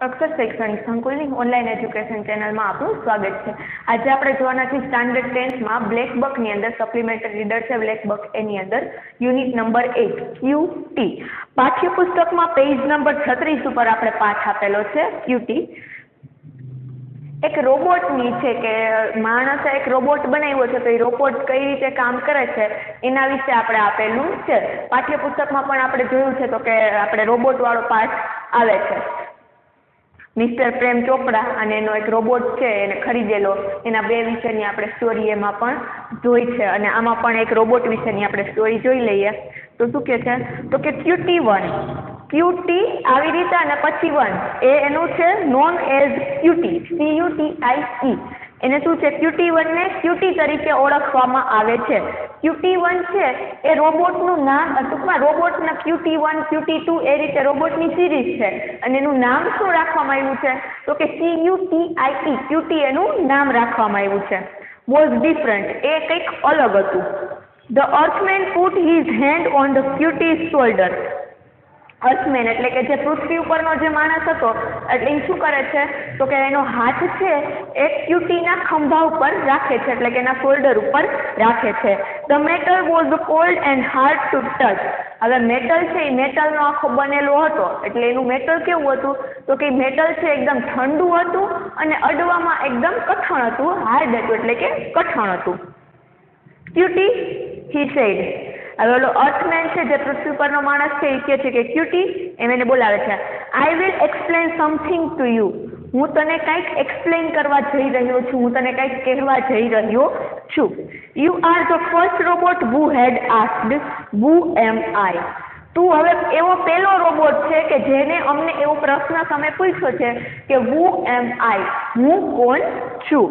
અક્ષર શૈક્ષણિક સંકુલની online education ચેનલમાં આપનું સ્વાગત છે। આજે આપણે જોવાના છે સ્ટાન્ડર્ડ 10માં બ્લેક બકની અંદર સપ્લિમેન્ટરી રીડર છે બ્લેક બક, એની અંદર યુનિટ નંબર 8 QT પાઠ્યપુસ્તકમાં પેજ નંબર 36 ઉપર આપણે પાઠ આપેલો છે QT। એક રોબોટની છે કે માણસે એક રોબોટ બનાવ્યો છે, તો એ રોબોટ કઈ રીતે કામ કરે છે એના વિશે આપણે આપેલું છે। પાઠ્યપુસ્તકમાં પણ આપણે જોયું છે તો કે આપણે રોબોટ વાળો પાઠ આવે છે। મિસ્ટર પ્રેમ ચોપડા અને એનો એક રોબોટ છે એને ખરીદેલો, એના બે વિશેની આપણે સ્ટોરી એમાં પણ જોઈ છે અને આમાં પણ એક રોબોટ વિશેની આપણે સ્ટોરી જોઈ લઈએ। તો શું કહે છે તો કે QT1 QT આવી રીતે અને પછી 1 એ એનું છે નોન એઝ QT CUTIE એને શું છે QT1 ને QT તરીકે ઓળખવામાં આવે છે। QT1 છે એ રોબોટનું નામ, ટૂંકમાં રોબોટના QT1 QT2 એ રીતે રોબોટની સિરીઝ છે અને એનું નામ શું રાખવામાં આવ્યું છે તો કે CUTIE QT એનું નામ રાખવામાં આવ્યું છે। વોઝ ડિફરન્ટ એ કંઈક અલગ હતું। The earthman put his hand on the QT's shoulder. Earthman એટલે કે જે પૃથ્વી ઉપરનો જે માણસ હતો એટલે એ શું કરે છે તો કે એનો હાથ છે એ QTના ખંભા ઉપર રાખે છે, એટલે કે એના શોલ્ડર ઉપર રાખે છે। The metal was cold and hard to touch. હવે મેટલ છે એ મેટલનો આખો બનેલો હતો, એટલે એનું મેટલ કેવું હતું તો કે મેટલ છે એકદમ ઠંડુ હતું અને અડવામાં એકદમ કઠણ હતું, હાર્ડ હતું એટલે કે કઠણ હતું। QT he said। હવે ઓલો અર્થમેન છે જે પૃથ્વી પરનો માણસ છે એ કહે છે કે QT એમ એને બોલાવે છે, I will explain something to you. હું તને કંઈક એક્સપ્લેન કરવા જઈ રહ્યો છું, હું તને કંઈક કહેવા જઈ રહ્યો છું। You are the first robot who had asked who am I. તું હવે એવો પહેલો રોબોટ છે કે જેને અમને એવો પ્રશ્ન તમે પૂછ્યો છે કે હુ એમ આઈ, હું કોણ છું।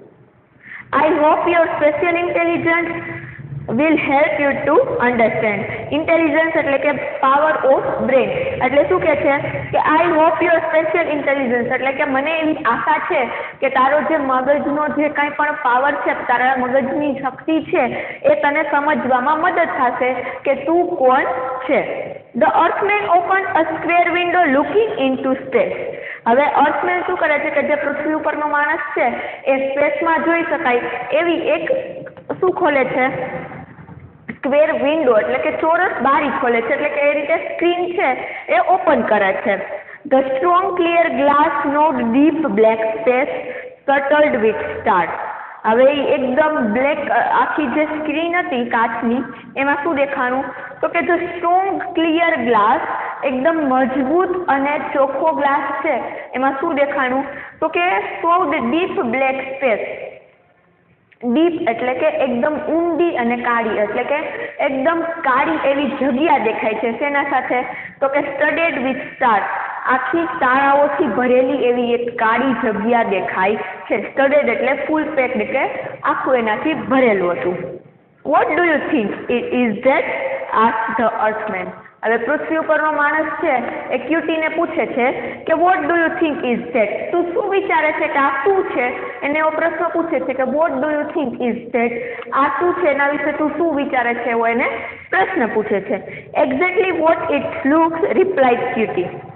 I hope your special intelligence will help you to understand। Intelligence એટલે કે પાવર ઓફ બ્રેન, એટલે શું કહે છે કે I hope your special intelligence એટલે કે મને એવી આશા છે કે તારો જે મગજનો જે કાંઈ પણ પાવર છે, તારા મગજની શક્તિ છે એ તને સમજવામાં મદદ થશે કે તું કોણ છે। The earthman open a square window looking into space. હવે અર્થમેન શું કરે છે કે જે પૃથ્વી ઉપરનો માણસ છે એ સ્પેસમાં જોઈ શકાય એવી એક શું ખોલે છે સ્ક્વેર વિન્ડો એટલે કે ચોરસ બારી ખોલે છે, એટલે કે એ રીતે સ્ક્રીન છે એ ઓપન કરે છે। The strong clear glass nod deep black space settled with stars. હવે એકદમ બ્લેક આખી જે સ્ક્રીન હતી કાચની એમાં શું દેખાણું તો કે ધ સ્ટ્રોંગ ક્લિયર ગ્લાસ એકદમ મજબૂત અને ચોખ્ખો ગ્લાસ છે એમાં શું દેખાણું તો કે સોડ ડીપ બ્લેક સ્પેસ। ડીપ એટલે કે એકદમ ઊંડી અને કાળી, એટલે કે એકદમ કાળી એવી જગ્યા દેખાય છે। શેના સાથે તો કે સ્ટડેડ વિથ સ્ટાર, આખી તારાઓથી ભરેલી એવી એક કાળી જગ્યા દેખાય છે। સ્ટડેડ એટલે ફૂલ પેક્ડ કે આખું એનાથી ભરેલું હતું। What do you think is that asked the earthman. હવે પૃથ્વી ઉપરનો માણસ છે એ QTને પૂછે છે કે what do you think is that, તું શું વિચારે છે કે આ શું છે, એને એવો પ્રશ્ન પૂછે છે કે what do you think is that, આ શું છે, એના વિશે તું શું વિચારે છે એવો એને પ્રશ્ન પૂછે છે। Exactly what it looks replied QT।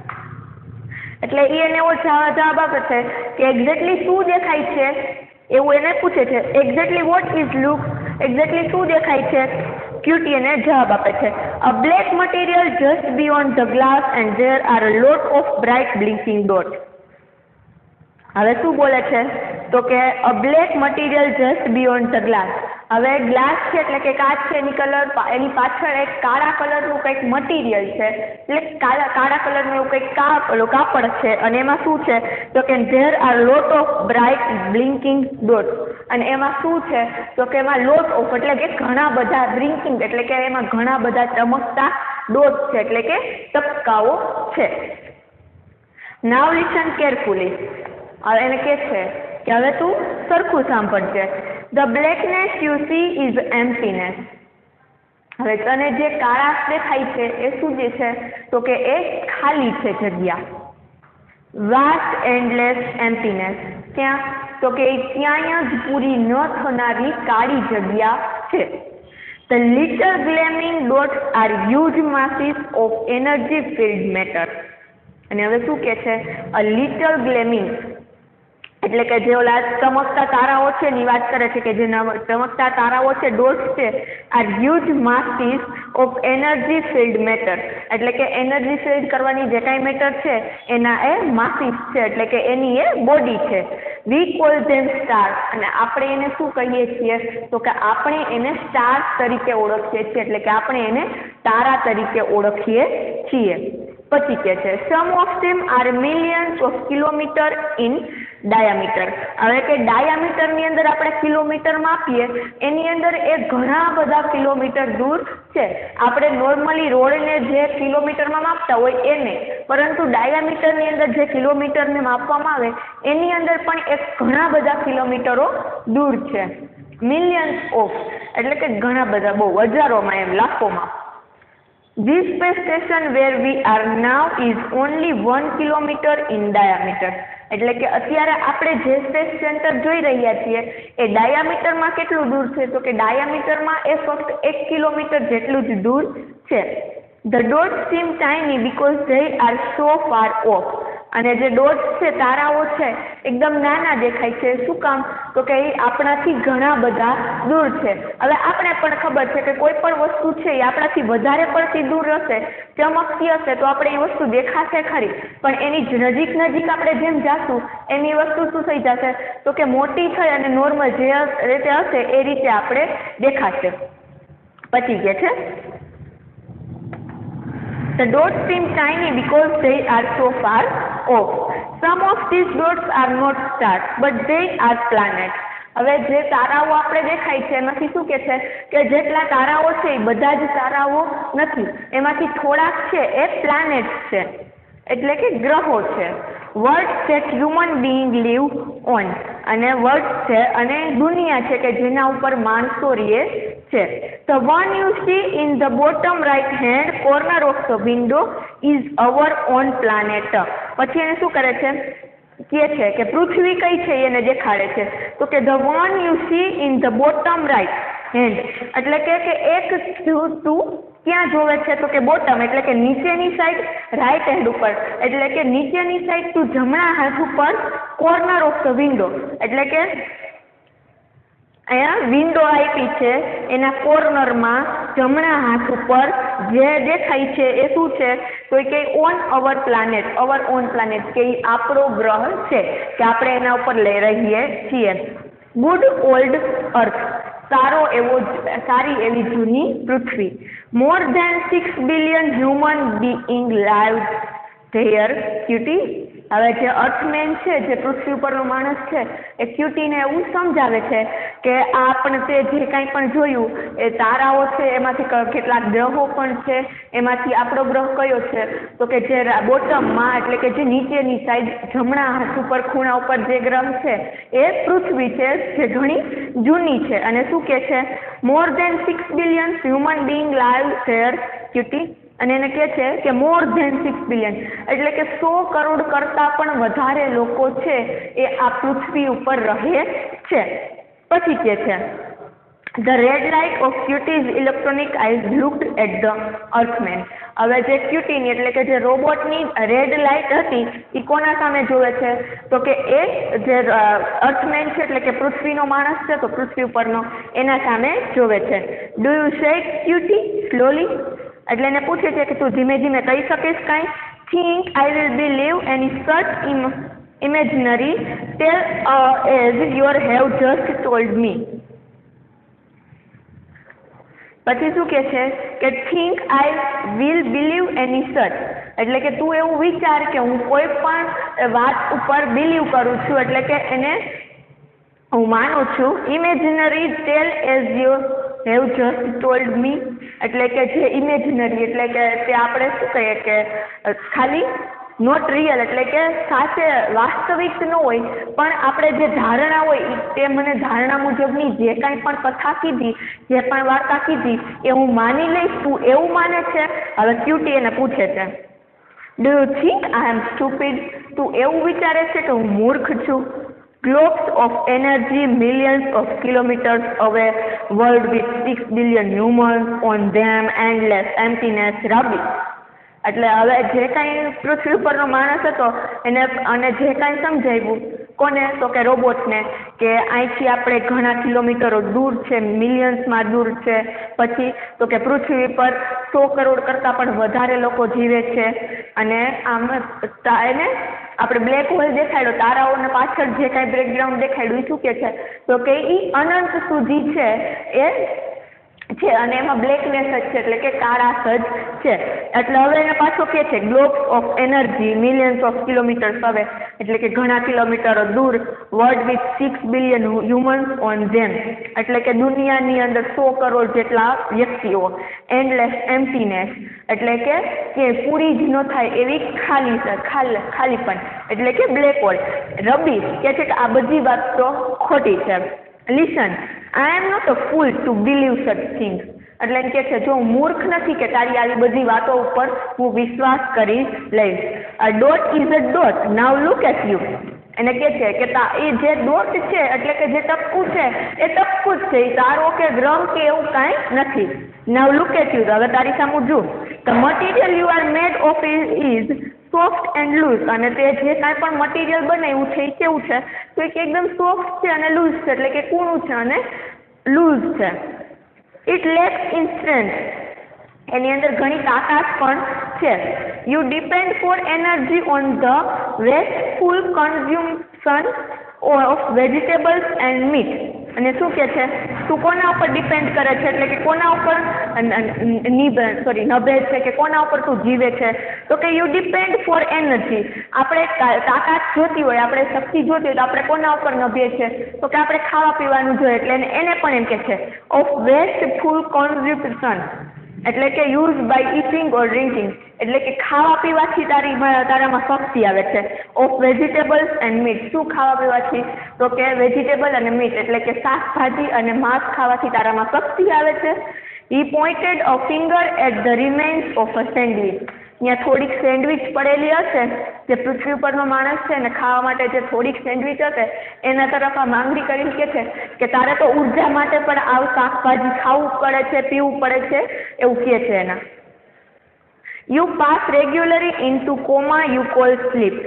એટલે એને એવો જવાબ આપે છે કે એક્ઝેક્ટલી શું દેખાય છે એવું એને પૂછે છે। Exactly what is looks, exactly શું દેખાય છે QT એને જવાબ આપે છે, a black material just beyond the glass and there are a lot of bright blinking dot. હવે શું બોલે છે તો કે a black material just beyond the glass. હવે ગ્લાસ છે એટલે કે કાચ છે, એની પાછળ એક કાળા કલરનું કંઈક મટીરિયલ છે, એટલે કાળા કલરનું એવું કંઈક કાપડ છે અને એમાં શું છે તો કે there are lot of bright blinking dot, અને એમાં શું છે તો કે એમાં લોટ ઓફ એટલે કે ઘણા બધા બ્લિંકિંગ એટલે કે એમાં ઘણા બધા ચમકતા ડોટ છે એટલે કે ટપકાઓ છે। Now listen carefully. હવે એને કહે છે કે હવે તું સરખું સાંભળજે। The blackness you see is emptiness. હવે તને જે કાળાશ દેખાય છે એ શું જે છે તો કે એ ખાલી છે જગ્યા। વાસ્ટ એન્ડલેસ એમ્પ્ટીનેસ, ત્યાં તો કે ક્યાંય જ પૂરી ન થનારી કાળી જગ્યા છે। The little gleaming dots are huge masses of energy field matter. અને હવે શું કે છે, અ લિટલ ગ્લેમિંગ એટલે કે જે ઓલા ચમકતા તારાઓ છે એની વાત કરે છે કે જે ચમકતા તારાઓ છે ડોટ્સ છે are huge masses of energy field matter એટલે કે એનર્જી ફિલ્ડ કરવાની જે કાંઈ મેટર છે એના એ માસીસ છે એટલે કે એની એ બોડી છે. વી કોલ ધેમ સ્ટાર અને આપણે એને શું કહીએ છીએ તો કે આપણે એને સ્ટાર્સ તરીકે ઓળખીએ છીએ એટલે કે આપણે એને તારા તરીકે ઓળખીએ છીએ. પછી કે છે some of them are millions of kilometre in diameter. હવે કે ડાયામીટરની અંદર આપણે કિલોમીટર માપીએ એની અંદર એ ઘણા બધા કિલોમીટર દૂર છે. આપણે નોર્મલી રોડને જે કિલોમીટરમાં માપતા હોય એને, પરંતુ ડાયામીટરની અંદર જે કિલોમીટરને માપવામાં આવે એની અંદર પણ એક ઘણા બધા કિલોમીટરો દૂર છે. મિલિયન્સ ઓફ એટલે કે ઘણા બધા, બહુ હજારોમાં, એમ લાખોમાં. This space station where we are now is only 1 kilometer in diameter. એટલે કે અત્યારે આપણે જે સ્પેસ સેન્ટર જોઈ રહ્યા છીએ એ ડાયામીટરમાં કેટલું દૂર છે તો કે ડાયામીટરમાં એ ફક્ત 1 કિલોમીટર જેટલું જ દૂર છે. The dots seem tiny because they are so far off. અને જે ડોટ્સ છે, તારાઓ છે, એકદમ નાના દેખાય છે. શું કામ તો કે એ આપણાથી ઘણા બધા દૂર છે. હવે આપણે પણ ખબર છે કે કોઈ પણ વસ્તુ છે એ આપણાથી વધારે પડતી દૂર હશે, ચમકતી હશે તો આપણે એ વસ્તુ દેખાશે ખરી, પણ એની નજીક નજીક આપણે જેમ જાશું એની વસ્તુ શું થઈ જશે તો કે મોટી થઈ અને નોર્મલ જે રીતે હશે એ રીતે આપણે દેખાશે. પછી કે છે The dots seem tiny because they are so far off. Some of these dots are not stars, but they are planets. હવે જે તારાઓ આપણે દેખાય છે એમાંથી શું કે છે કે જેટલા તારાઓ છે એ બધા જ તારાઓ નથી, એમાંથી થોડાક છે એ પ્લાનેટ છે એટલે કે ગ્રહો છે. World that human being live on અને વર્લ્ડ છે અને દુનિયા છે કે જેના ઉપર માણસો રહે છે. The one you see in the bottom right hand corner of the window is our own planet. પછી એને શું કરે છે કે છે કે પૃથ્વી કઈ છે એને દેખાડે છે તો કે the one you see in the bottom right hand એટલે કે એક તું ક્યાં જોવે છે તો કે બોટમ એટલે કે નીચેની સાઈડ, રાઈટ હેન્ડ ઉપર એટલે કે નીચેની સાઈડ તું જમણા હાથ ઉપર, કોર્નર ઓફ ધ વિન્ડો એટલે કે અહીંયા વિન્ડો આપી છે એના કોર્નરમાં જમણા હાથ ઉપર જે દેખાય છે એ શું છે તો કે on our planet, our on planet કે એ આપણો ગ્રહ છે કે આપણે એના ઉપર લઈ રહીએ છીએ. ગુડ ઓલ્ડ અર્થ સારી એવી જૂની પૃથ્વી. More than 6 billion human being live there QT. હવે જે અર્થમેન છે, જે પૃથ્વી ઉપરનો માણસ છે એ ક્યુટીને એવું સમજાવે છે કે આપણે તે જે કાંઈ પણ જોયું એ તારાઓ છે એમાંથી કેટલાક ગ્રહો પણ છે, એમાંથી આપણો ગ્રહ કયો છે તો કે જે બોટમમાં એટલે કે જે નીચેની સાઈડ જમણા હાથ ઉપર ખૂણા ઉપર જે ગ્રહ છે એ પૃથ્વી છે જે ઘણી જૂની છે. અને શું કે છે more than 6 billion human being live there QT અને એને કહે છે કે મોર ધેન 6 બિલિયન એટલે કે 100 કરોડ કરતાં પણ વધારે લોકો છે એ આ પૃથ્વી ઉપર રહે છે. પછી કે છે the red light of QT's electronic eyes looked at the earthman. હવે જે ક્યુટીની એટલે કે જે રોબોટની રેડ લાઇટ હતી એ કોના સામે જોવે છે તો કે એ જે અર્થમેન છે એટલે કે પૃથ્વીનો માણસ છે તો પૃથ્વી ઉપરનો એના સામે જોવે છે. Do you say QT slowly એટલે એને પૂછે છે કે તું ધીમે ધીમે કહી શકીશ કાંઈ. Think I will believe any such imaginary tale as your have just told me. પછી શું કે છે કે think I will believe any such એટલે કે તું એવું વિચાર કે હું કોઈ પણ વાત ઉપર બિલીવ કરું છું એટલે કે એને હું માનું છું. Imaginary tale as you have just told me એટલે કે જે ઇમેજનરી એટલે કે તે આપણે શું કહીએ કે ખાલી નોટ રિયલ એટલે કે સાચે વાસ્તવિક ન હોય પણ આપણે જે ધારણા હોય તે મને ધારણા મુજબની જે કાંઈ પણ કથા કીધી, જે પણ વાર્તા કીધી એ હું માની લઈશ. તું એવું માને છે? હવે ક્યુટી એને પૂછે છે do you think I am stupid? તું એવું વિચારે છે કે હું મૂર્ખ છું? Globes of energy millions of kilometers away, world with 6 billion humans on them, endless emptiness, rubbish. એટલે હવે જે કાંઈ પૃથ્વી ઉપરનો માણસ હતો એને અને જે કાંઈ સમજાવ્યું કોને તો કે રોબોટને કે અહીંથી આપણે ઘણા કિલોમીટરો દૂર છે, મિલિયન્સમાં દૂર છે, પછી તો કે પૃથ્વી પર 100 કરોડ કરતાં પણ વધારે લોકો જીવે છે અને આમ એને આપણે બ્લેક હોલ દેખાડ્યો, તારાઓને પાછળ જે કાંઈ બેકગ્રાઉન્ડ દેખાડ્યું એ શું કે છે તો કે એ અનંત સુધી છે એ છે અને એમાં બ્લેકનેસ જ છે એટલે કે કાળાશ જ છે. એટલે હવે એને પાછો કે છે globs of energy millions of kilometres હવે એટલે કે ઘણા કિલોમીટરો દૂર world with 6 billion humans on them એટલે કે દુનિયાની અંદર 100 કરોડ જેટલા વ્યક્તિઓ. એન્ડલેસ એમ્પટીનેસ એટલે કે પૂરી જ ન થાય એવી ખાલીપન એટલે કે બ્લેક હોલ. રબીશ કે છે કે આ બધી વાત તો ખોટી છે. Listen, I am not a fool to believe such things એટલે એમ કે છે જો હું મૂર્ખ નથી કે તારી આવી બધી વાતો ઉપર હું વિશ્વાસ કરી લઈશ. A dot is a dot, now look at you. એને કે છે કે એ જે ડોટ છે એટલે કે જે ટપકું છે એ ટપકું જ છે, એ તારો કે ગ્રહ કે એવું કાંઈ નથી. નાવ લુક એટ યુ, હવે તારી સામું જો. The material you are made of is soft and loose અને તે જે કાંઈ પણ મટીરિયલ બનાવ્યું છે એ કેવું છે તો એ એકદમ સોફ્ટ છે અને લૂઝ છે એટલે કે કૂણું છે અને લૂઝ છે. ઇટ લેક્સ ઇન સ્ટ્રેન્થ, એની અંદર ઘણી તાકાત પણ છે. You depend for energy on the wasteful consumption of vegetables and meat. અને શું કે છે તું કોના ઉપર ડિપેન્ડ કરે છે એટલે કે કોના ઉપર નભે છે કે કોના ઉપર તું જીવે છે તો કે યુ ડિપેન્ડ ફોર એનર્જી. આપણે તાકાત જોતી હોય, આપણે શક્તિ જોતી હોય તો આપણે કોના ઉપર નભીએ છીએ તો કે આપણે ખાવા પીવાનું જોઈએ એટલે એને પણ એમ કે છે ઓફ વેસ્ટફુલ કન્ઝ્યુમ્પશન એટલે કે use by eating or drinking એટલે કે ખાવા પીવાથી તારામાં શક્તિ આવે છે. ઓફ વેજીટેબલ્સ એન્ડ મીટ, શું ખાવા પીવાથી તો કે વેજીટેબલ અને મીટ એટલે કે શાકભાજી અને માંસ ખાવાથી તારામાં શક્તિ આવે છે. He pointed a finger at the remains of a sandwich. ત્યાં થોડીક સેન્ડવિચ પડેલી હશે જે પૃથ્વી ઉપરનો માણસ છે ને ખાવા માટે જે થોડીક સેન્ડવિચ હશે એના તરફ આ માંગણી કરી કે છે કે તારે તો ઉર્જા માટે પણ આવું શાકભાજી ખાવું પડે છે, પીવું પડે છે એવું કહે છે એના. You pass regularly into coma you call sleep.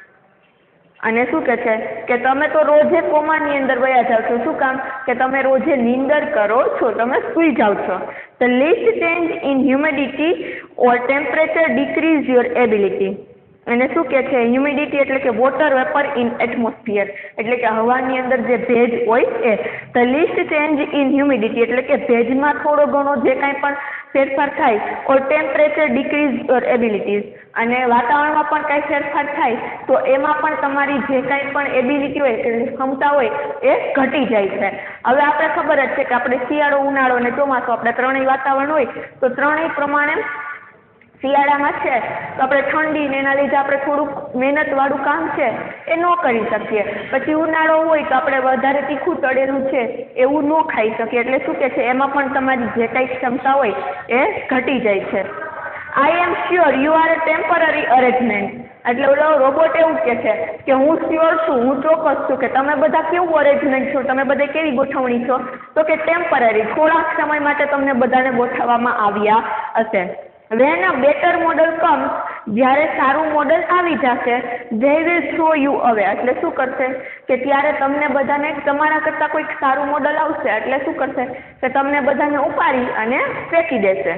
અને શું કે છે કે તમે તો રોજે કોમાની અંદર વયા જાવ છો. શું કામ કે તમે રોજે નીંદર કરો છો, તમે સૂઈ જાવ છો. The least change in humidity or temperature decrease your ability. અને શું કે છે હ્યુમિડિટી એટલે કે વોટર વેપર ઇન એટમોસ્ફિયર એટલે કે હવાની અંદર જે ભેજ હોય એ. The least change in humidity એટલે કે ભેજમાં થોડો ઘણો જે કાંઈ પણ ફેરફાર થાય or temperature decrease your abilities અને વાતાવરણમાં પણ કાંઈ ફેરફાર થાય તો એમાં પણ તમારી જે કાંઈ પણ એબિલિટી હોય કે ક્ષમતા હોય એ ઘટી જાય છે. હવે આપણે ખબર જ છે કે આપણે શિયાળો, ઉનાળો અને ચોમાસું આપણે ત્રણેય વાતાવરણ હોય તો ત્રણેય પ્રમાણે શિયાળામાં છે તો આપણે ઠંડી ને એના લીધે આપણે થોડુંક મહેનતવાળું કામ છે એ ન કરી શકીએ. પછી ઉનાળો હોય તો આપણે વધારે તીખું તળેલું છે એવું ન ખાઈ શકીએ એટલે શું કે છે એમાં પણ તમારી જે કાંઈ ક્ષમતા હોય એ ઘટી જાય છે. I am sure you are a temporary arrangement એટલે ઓલો રોબોટ એવું કહે છે કે હું શ્યોર છું, હું ચોક્કસ છું કે તમે બધા કેવું અરેન્જમેન્ટ છો, તમે બધા કેવી ગોઠવણી છો તો કે ટેમ્પરરી, થોડાક સમય માટે તમને બધાને ગોઠવવામાં આવ્યા હશે. When a better model comes, જ્યારે સારું મોડલ આવી જશે they will throw you away એટલે શું કરશે કે ત્યારે તમને બધાને તમારા કરતાં કોઈક સારું મોડલ આવશે એટલે શું કરશે કે તમને બધાને ઉપાડી અને ફેંકી દેશે.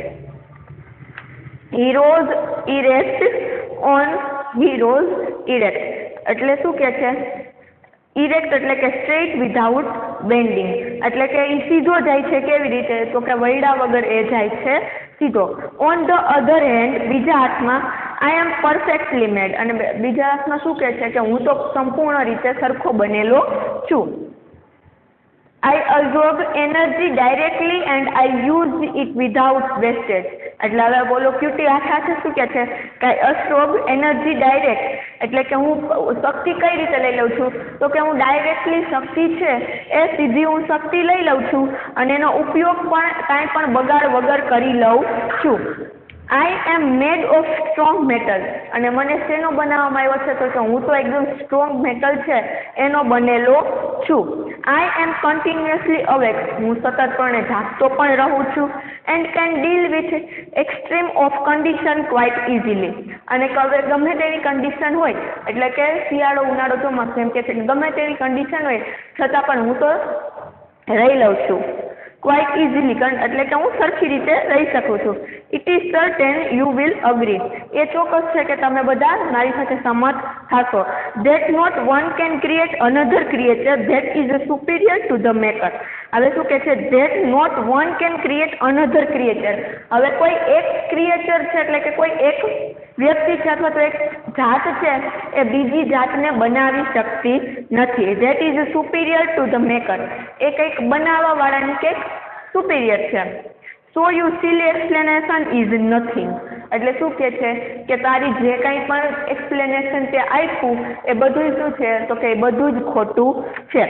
Heroes erect on heroes erect એટલે શું કે છે ઇરેક્ટ એટલે કે સ્ટ્રેટ વિધાઉટ બેન્ડિંગ એટલે કે એ સીધો જાય છે કેવી રીતે તો કે વૈડા વગર એ જાય છે સીધો. ઓન ધ અધર હેન્ડ બીજા હાથમાં આઈ એમ પરફેક્ટલી મેડ અને બીજા હાથમાં શું કહે છે કે હું તો સંપૂર્ણ રીતે સરખો બનેલો છું. I absorb energy directly and I use it without wastage એટલે હવે બોલો ક્યુટી હાથે શું કહે છે કે અબ્સોર્બ એનર્જી ડાયરેક્ટ એટલે કે હું શક્તિ કઈ રીતે લઈ લઉં છું તો કે હું ડાયરેક્ટલી શક્તિ છે એ સીધી હું શક્તિ લઈ લઉં છું અને એનો ઉપયોગ પણ કાંઈ પણ બગાડ વગર કરી લઉં છું. I am made of strong metal અને મને શેનો બનાવવામાં આવ્યો છે તો કે હું તો એકદમ સ્ટ્રોંગ મેટલ છે એનો બનેલો છું. આઈ એમ કન્ટિન્યુઅસલી અવેક હું સતતપણે જાગતો પણ રહું છું. And can deal with extreme of condition quite easily અને ગમે તેવી કન્ડિશન હોય એટલે કે શિયાળો ઉનાળો ચોમાસું એમ કે છે ગમે તેવી કન્ડિશન હોય છતાં પણ હું તો રહી લઉં છું. ક્વાઇટ ઇઝીલી એટલે કે હું સરખી રીતે રહી શકું છું. It is certain you will agree એ ચોક્કસ છે કે તમે બધા મારી સાથે સંમત થશો. That not one can create another creature that is superior to the maker. હવે શું કહે છે that not one can create another creature. હવે કોઈ એક ક્રિએચર છે એટલે કે કોઈ એક વ્યક્તિ છે અથવા તો એક જાત છે એ બીજી જાતને બનાવી શકતી નથી. That is superior to the maker એ કંઈક બનાવવા વાળાની કંઈક સુપિરિયર છે. So you silly explanation is nothing એટલે શું કહે છે કે તારી જે કંઈ પણ એક્સપ્લેનેશન તે આપ્યું એ બધું શું છે તો કે એ બધું જ ખોટું છે.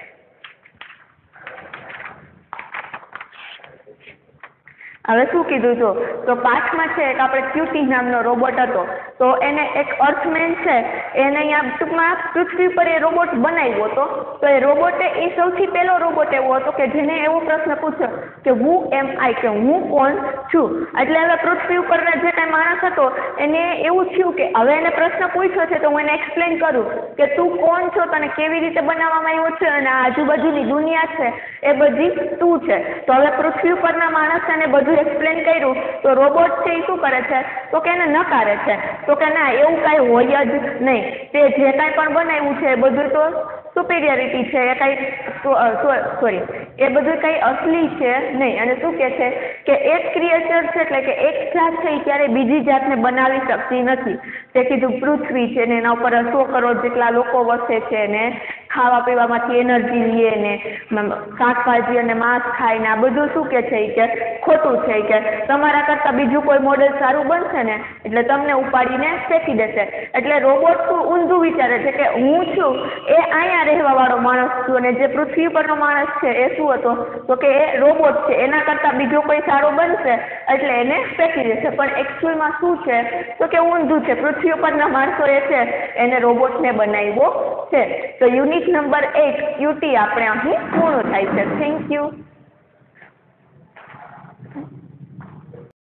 હવે શું કીધું તો પાઠમાં છે એક આપણે ક્યુટી નામનો રોબોટ હતો તો એને એક અર્થમેન છે એને અહીંયા ટૂંકમાં પૃથ્વી પર એ રોબોટ બનાવ્યો હતો. તો એ રોબોટે એ સૌથી પહેલો રોબોટ એવો હતો કે જેને એવો પ્રશ્ન પૂછ્યો કે હુ એમ આઈ કે હું કોણ છું. એટલે હવે પૃથ્વી ઉપરના જે કાંઈ માણસ હતો એને એવું થયું કે હવે એને પ્રશ્ન પૂછ્યો છે તો હું એને એક્સપ્લેન કરું કે તું કોણ છો તને કેવી રીતે બનાવવામાં આવ્યો છે અને આજુબાજુની દુનિયા છે એ બધી તું છે. તો હવે પૃથ્વી ઉપરના માણસ એને બધું એક્સપ્લેન કર્યું તો રોબોટ છે એ શું કરે છે તો કે એને નકારે છે તો કે ના એવું કાંઈ હોય જ નહીં. તે જે કાંઈ પણ બનાવ્યું છે એ બધું તો સુપિરિયરિટી છે એ કાંઈ એ બધું કંઈ અસલી છે નહીં. અને શું કહે છે કે એક ક્રિએચર છે એટલે કે એક જાત છે એ ક્યારેય બીજી જાતને બનાવી શકતી નથી. તે કીધું પૃથ્વી છે ને એના ઉપર 100 કરોડ જેટલા લોકો વસે છે ને ખાવા પીવામાંથી એનર્જી લે ને શાકભાજી અને માંસ ખાય ને આ બધું શું કે છે કે ખોટું છે કે તમારા કરતાં બીજું કોઈ મોડેલ સારું બનશે ને એટલે તમને ઉપાડીને ફેંકી દેશે. એટલે રોબોટ શું ઊંધું વિચારે છે કે હું છું એ અહીંયા રહેવા વાળો માણસ છું અને જે પૃથ્વી પરનો માણસ છે એ શું હતો તો કે એ રોબોટ છે એના કરતાં બીજો કોઈ સારો બનશે એટલે એને ફેંકી દેશે. પણ એકચ્યુઅલમાં શું છે તો કે ઊંધું છે. પૃથ્વી પરના માણસો એ છે એને રોબોટને બનાવ્યો છે. તો યુનિટ નંબર 8 QT આપણે અહીં પૂર્ણ થાય છે. Thank you.